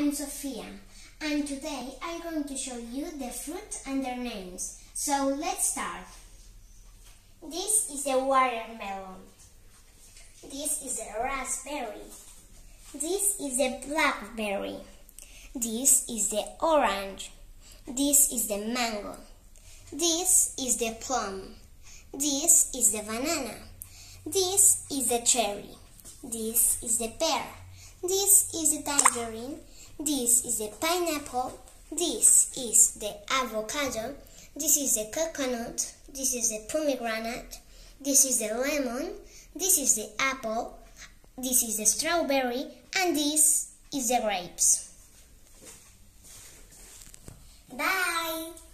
I'm Sofia, and today I'm going to show you the fruit and their names. So let's start. This is a watermelon. This is a raspberry. This is a blackberry. This is the orange. This is the mango. This is the plum. This is the banana. This is the cherry. This is the pear. This is the tangerine. This is the pineapple. This is the avocado. This is the coconut. This is the pomegranate. This is the lemon. This is the apple. This is the strawberry. And this is the grapes. Bye!